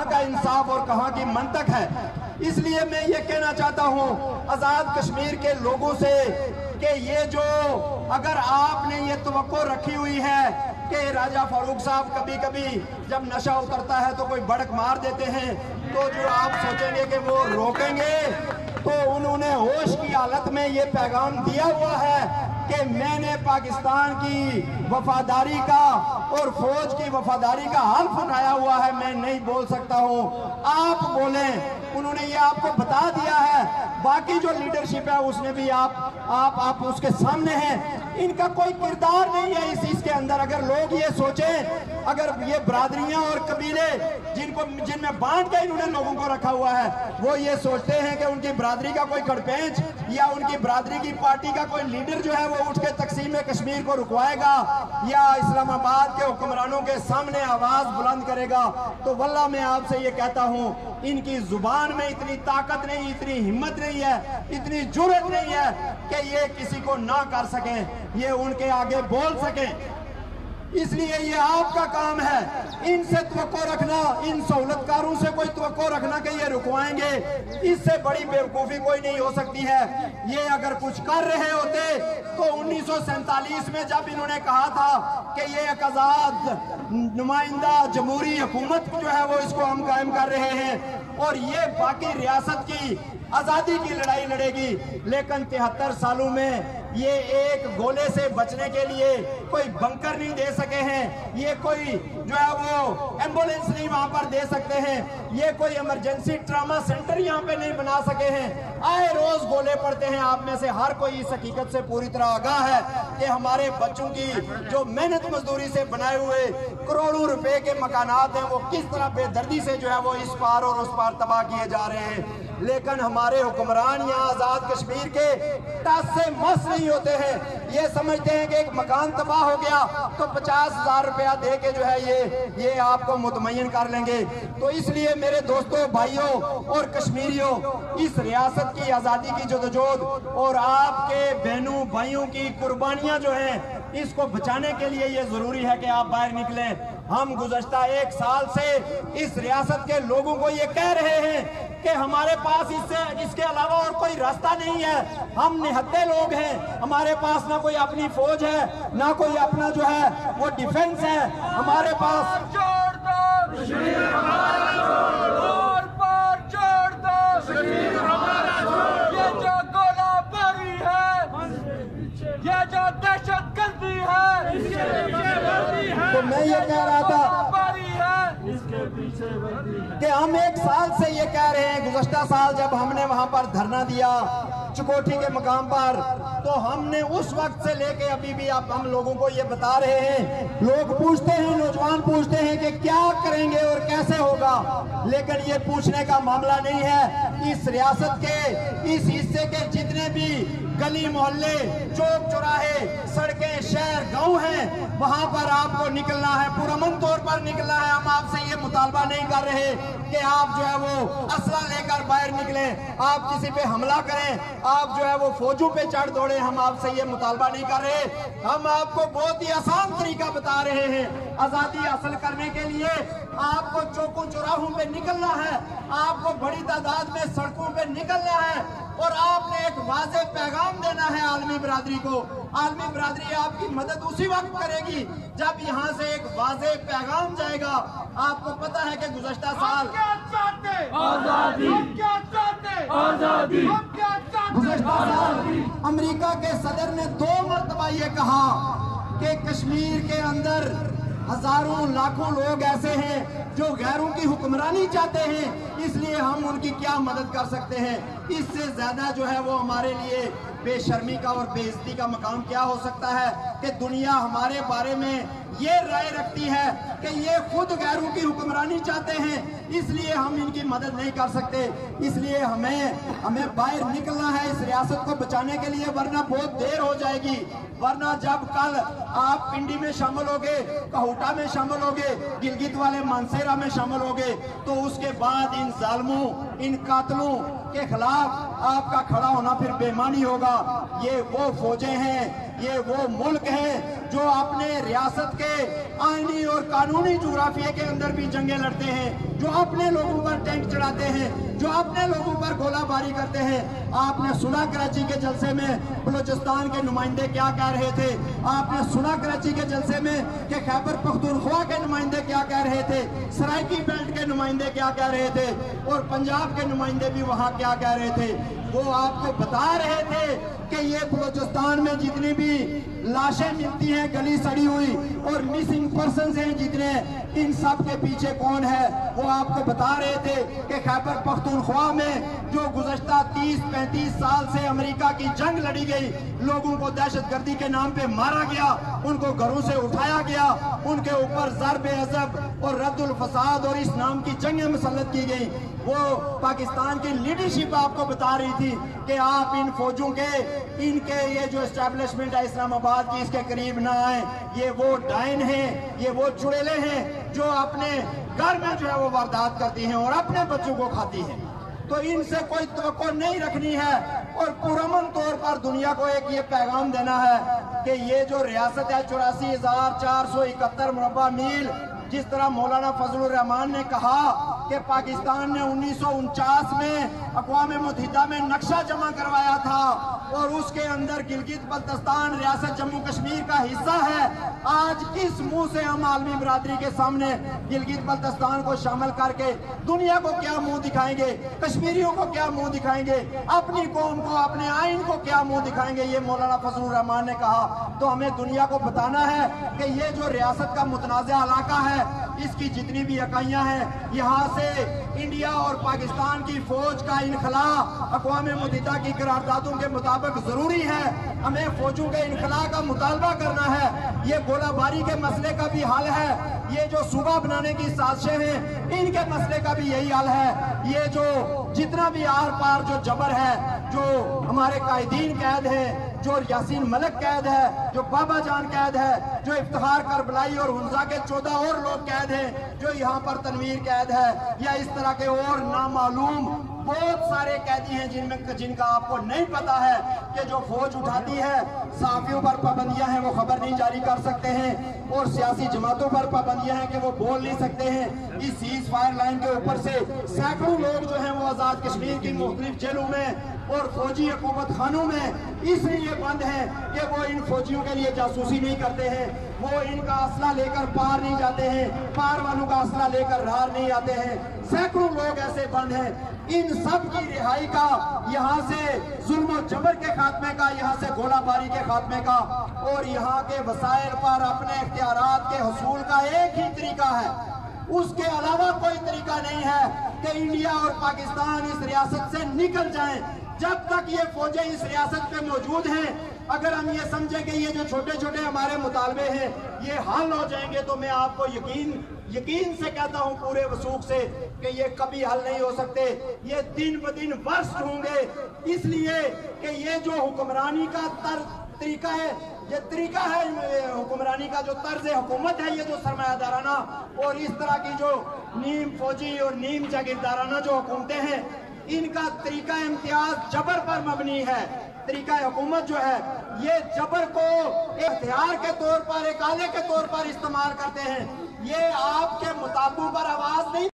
کا انصاف اور کہاں کی منطق ہے۔ اس لیے میں یہ کہنا چاہتا ہوں آزاد کشمیر کے لوگوں سے کہ یہ جو اگر آپ نے یہ توقع رکھی ہوئی ہے کہ راجہ فاروق صاحب کبھی کبھی جب نشہ اترتا ہے تو کوئی بڑک مار دیتے ہیں، تو جو آپ سوچیں گے کہ وہ روکیں گے، تو انہوں نے ہوش کی حالت میں یہ پیغام دیا ہوا ہے کہ میں نے پاکستان کی وفاداری کا اور فوج کی وفاداری کا حلف اٹھایا ہوا ہے، میں نہیں بول سکتا ہوں، آپ بولیں۔ انہوں نے یہ آپ کو بتا دیا ہے، باقی جو لیڈرشپ ہے اس نے بھی آپ اس کے سامنے ہیں، ان کا کوئی کردار نہیں ہے اس کے اندر۔ اگر لوگ یہ سوچیں، اگر یہ برادریاں اور قبیلے جن میں بانٹ کے انہوں نے لوگوں کو رکھا ہوا ہے، وہ یہ سوچتے ہیں کہ ان کی برادری کا کوئی گھڑپینچ یا ان کی برادری کی پارٹی کا کوئی لیڈر جو ہے وہ اٹھ کے تقسیم کشمیر کو رکوائے گا یا اسلام آباد کے حکمرانوں کے سامنے آواز بلند کرے گا، تو واللہ میں آپ سے یہ کہتا ہوں ان کی زبان میں اتنی طاقت نہیں، اتنی ہمت نہیں ہے، اتنی جرأت نہیں ہے کہ یہ کسی کو نہ کر سکیں، یہ ان کے آگے بول سکیں۔ اس لیے یہ آپ کا کام ہے ان سے توقع رکھنا، ان سہولت کاروں سے کوئی توقع رکھنا کہ یہ رکوائیں گے، اس سے بڑی بیوقوفی کوئی نہیں ہو سکتی ہے۔ یہ اگر کچھ کر رہے ہوتے تو 1947 میں جب انہوں نے کہا تھا کہ یہ ایک آزاد نمائندہ جمہوری حکومت جو ہے وہ اس کو ہم قائم کر رہے ہیں اور یہ باقی ریاست کی آزادی کی لڑائی لڑے گی، لیکن 73 سالوں میں یہ ایک گولے سے بچنے کے لیے کوئی بنکر نہیں دے سکے ہیں، یہ کوئی جو ہے وہ ایمبولینس نہیں وہاں پر دے سکتے ہیں، یہ کوئی ایمرجنسی ٹراما سینٹر یہاں پہ نہیں بنا سکے ہیں، آئے روز گولے پڑتے ہیں۔ آپ میں سے ہر کوئی اس حقیقت سے پوری طرح آگاہ ہے کہ ہمارے بچوں کی جو محنت مزدوری سے بنائے ہوئے کروڑوں روپے کے مکانات ہیں وہ کس طرح بے دردی سے جو ہے وہ اس پار اور اس پار تباہ کیے جا رہے ہیں، لیکن ہمارے حکمران یہاں آزاد کشمیر کے ٹس سے مس نہیں ہوتے ہیں۔ یہ سمجھتے ہیں کہ ایک مکان تباہ ہو گیا تو 50,000 روپیہ دے کے جو ہے یہ آپ کو مطمئن کر لیں گے۔ تو اس لیے میرے دوستوں، بھائیوں اور کشمیریوں، اس ریاست کی آزادی کی جدوجہد اور آپ کے بہنوں بھائیوں کی قربانیاں جو ہیں اس کو بچانے کے لیے یہ ضروری ہے کہ آپ باہر نکلیں۔ ہم گزشتہ 1 سال سے اس ریاست کے لوگوں کو یہ کہہ رہے ہیں کہ ہمارے پاس اس کے علاوہ اور کوئی راستہ نہیں ہے، ہم نہتے لوگ ہیں، ہمارے پاس نہ کوئی اپنی فوج ہے نہ کوئی اپنا جو ہے وہ ڈیفنس ہے، ہمارے پاس تو میں یہ کہہ رہا تھا کہ ہم 1 سال سے یہ کہہ رہے ہیں، گزشتہ سال جب ہم نے وہاں پر دھرنا دیا چکوٹھی کے مقام پر، تو ہم نے اس وقت سے لے کے ابھی بھی ہم لوگوں کو یہ بتا رہے ہیں، لوگ پوچھتے ہیں، نوجوان پوچھتے ہیں کہ کیا کریں گے اور کیسے ہوگا، لیکن یہ پوچھنے کا معاملہ نہیں ہے۔ اس ریاست کے اس حصے کے جتنے بھی گلی محلے، چوک چوراہے، سڑکیں، شہر، گاؤں ہیں، وہاں پر آپ کو نکلنا ہے، پرامن طور پر نکلنا ہے۔ ہم آپ سے یہ مطالبہ نہیں کر رہے کہ آپ جو ہے وہ اسلحہ لے کر باہر نکلیں، آپ کسی پہ حملہ کریں، آپ جو ہے وہ فوجوں پہ چڑھ دوڑیں، ہم آپ سے یہ مطالبہ نہیں کر رہے۔ ہم آپ کو بہت ہی آسان طریقہ بتا رہے ہیں، آزادی حاصل کرنے کے لیے آپ کو چوکوں چوراہوں پہ نکلنا ہے، آپ کو بڑی تعداد میں سڑکوں پہ نکلنا ہے اور آپ نے ایک واضح پیغام دینا ہے عالمی برادری کو۔ عالمی برادری آپ کی مدد اسی وقت کرے گی جب یہاں سے ایک واضح پیغام جائے گا۔ آپ کو پتہ ہے کہ گزشتہ سال گزشتہ سال امریکہ کے صدر نے 2 مرتبہ یہ کہا کہ کشمیر کے اندر ہزاروں لاکھوں لوگ ایسے ہیں جو غیروں کی حکمرانی چاہتے ہیں، اس لیے ہم ان کی کیا مدد کر سکتے ہیں۔ اس سے زیادہ جو ہے وہ ہمارے لیے بے شرمی کا اور بے عزتی کا مقام کیا ہو سکتا ہے کہ دنیا ہمارے بارے میں یہ رائے رکھتی ہے کہ یہ خود غیروں کی حکمرانی چاہتے ہیں، اس لیے ہم ان کی مدد نہیں کر سکتے۔ اس لیے ہمیں باہر نکلنا ہے اس ریاست کو بچانے کے لیے، ورنہ بہت دیر ہو جائے گی۔ ورنہ جب کل آپ پنڈی میں شامل ہوگے، کہوٹا میں شامل ہوگے، گلگت والے مانسیرا میں شامل ہوگے، تو اس کے بعد ان ظالموں، ان قاتلوں کے خلاف آپ کا کھڑا ہونا پھر بےمانی ہوگا۔ یہ وہ فوجیں ہیں، یہ وہ ملک ہے جو اپنے ریاست کے آئینی اور قانونی جغرافیے کے اندر بھی جنگیں لڑتے ہیں، جو اپنے لوگوں پر ٹینک چڑھاتے ہیں، جو اپنے لوگوں پر گولہ باری کرتے ہیں۔ آپ نے سنا کراچی کے جلسے میں بلوچستان کے نمائندے کیا کہہ رہے تھے، آپ نے سنا کراچی کے جلسے میں کہ خیبر پختونخوا کے نمائندے کیا کہہ رہے تھے، سرائکی بیلٹ کے نمائندے کیا کہہ رہے تھے، اور پنجاب کے نمائندے بھی وہاں کیا کہہ رہے تھے۔ وہ آپ کو بتا رہے تھے کہ یہ بلوچستان میں جتنی بھی لاشیں ملتی ہیں گلی سڑی ہوئی اور مسنگ پرسنز ہیں جتنے، ان سب کے پیچھے کون ہے، وہ آپ کو بتا رہے تھے کہ خیبر پختونخوا میں جو گزشتہ 30-35 سال سے امریکہ کی جنگ لڑی گئی، لوگوں کو دہشت گردی کے نام پہ مارا گیا، ان کو گھروں سے اٹھایا گیا، ان کے اوپر ضرب عذاب اور رد الفساد اور اس نام کی جنگیں مسلط کی گئی۔ وہ پاکستان کی لیڈرشپ آپ کو بتا رہی تھی کہ آپ ان فوجوں کے، ان کے یہ جو اسٹیبلشمنٹ ہے اسلام آباد کی، اس کے قریب نہ آئیں۔ یہ وہ ڈائن ہیں، یہ وہ چڑیلے ہیں جو اپنے گھر میں جو ہے وہ واردات کرتی ہیں اور اپنے بچوں کو کھاتی ہیں۔ تو ان سے کوئی توقع نہیں رکھنی ہے، اور پرامن طور پر دنیا کو ایک یہ پیغام دینا ہے کہ یہ جو ریاست ہے 84,471 مربع میل، جس طرح مولانا فضل الرحمان نے کہا کہ پاکستان نے 1949 میں اقوام متحدہ میں نقشہ جمع کروایا تھا اور اس کے اندر گلگت بلتستان ریاست جموں کشمیر کا حصہ ہے، آج کس منہ سے ہم عالمی برادری کے سامنے گلگت بلتستان کو شامل کر کے دنیا کو کیا منہ دکھائیں گے، کشمیریوں کو کیا منہ دکھائیں گے، اپنی قوم کو، اپنے آئین کو کیا منہ دکھائیں گے؟ یہ مولانا فضل الرحمان نے کہا۔ تو ہمیں دنیا کو بتانا ہے کہ یہ جو ریاست کا متنازع علاقہ ہے، اس کی جتنی بھی اکائیاں ہیں، یہاں سے انڈیا اور پاکستان کی فوج کا انخلاء اقوام متحدہ کی قراردادوں کے مطابق ضروری ہے۔ ہمیں فوجوں کے انخلاء کا مطالبہ کرنا ہے۔ یہ گولہ باری کے مسئلے کا بھی حل ہے، یہ جو صوبہ بنانے کی سازشیں ہیں ان کے مسئلے کا بھی یہی حل ہے۔ یہ جو جتنا بھی آر پار جو جبر ہے، جو ہمارے قائدین قید ہیں، جو یاسین ملک قید ہے، جو بابا جان قید ہے، جو افتخار کربلائی اور حنزہ کے 14 اور لوگ قید ہیں، جو یہاں پر تنویر قید ہے، یا اس طرح کے اور نامعلوم بہت سارے قیدی ہیں جن کا آپ کو نہیں پتا ہے کہ جو فوج اٹھاتی ہے، صحافیوں پر پابندیاں ہیں وہ خبر نہیں جاری کر سکتے ہیں، اور سیاسی جماعتوں پر پابندیاں ہیں کہ وہ بول نہیں سکتے ہیں۔ اس سیز فائر لائن کے اوپر سے سینکڑوں لوگ جو ہیں وہ آزاد کشمیر کی مختلف جیلوں میں اور فوجی حکومت خانوں میں اس لیے بند ہیں کہ وہ ان فوجیوں کے لیے جاسوسی نہیں کرتے ہیں، وہ ان کا اسلحہ لے کر پار نہیں جاتے ہیں، پار والوں کا اسلحہ لے کر رار نہیں آتے ہیں۔ سینکڑوں لوگ ایسے بند ہیں۔ ان سب کی رہائی کا، یہاں سے ظلم و جبر کے خاتمے کا، یہاں سے گولہ باری کے خاتمے کا، اور یہاں کے وسائل پر اپنے اختیارات کے حصول کا ایک ہی طریقہ ہے، اس کے علاوہ کوئی طریقہ نہیں ہے کہ انڈیا اور پاکستان اس ریاست سے نکل جائیں۔ جب تک یہ فوجیں اس ریاست پہ موجود ہیں، اگر ہم یہ سمجھیں کہ یہ جو چھوٹے چھوٹے ہمارے مطالبے ہیں یہ حل ہو جائیں گے، تو میں آپ کو یقین سے کہتا ہوں پورے وثوق سے کہ یہ کبھی حل نہیں ہو سکتے۔ یہ دن بدن ورسٹ ہوں گے، اس لیے کہ یہ جو حکمرانی کا طریقہ ہے، یہ طریقہ ہے حکمرانی کا، جو طرز حکومت ہے، یہ جو سرمایہ دارانہ اور اس طرح کی جو نیم فوجی اور نیم جاگیردارانہ جو حکومتیں ہیں، ان کا طریقہ امتیاز جبر پر مبنی ہے۔ طریقہ حکومت جو ہے یہ جبر کو ایک ہتھیار کے طور پر، ایک آلے کے طور پر استعمال کرتے ہیں۔ یہ آپ کے مطالبوں پر آواز نہیں